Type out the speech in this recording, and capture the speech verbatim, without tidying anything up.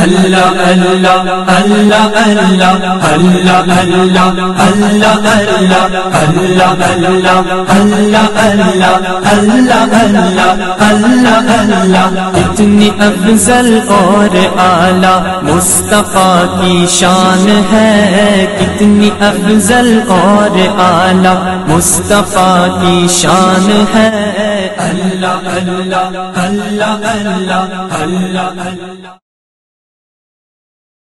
अल्लाह अल्लाह अल्लाह अल्लाह अल्लाह अल्लाह अल्लाह अल्लाह अल्लाह अल्लाह अल्लाह अल्लाह अल्लाह अल्लाह अल्लाह। इतनी अफजल और आला मुस्तफा की शान है, कितनी अफजल और आला मुस्तफा की शान है। अल्लाह अल्लाह अल्लाह अल्लाह अल्लाह अल्लाह।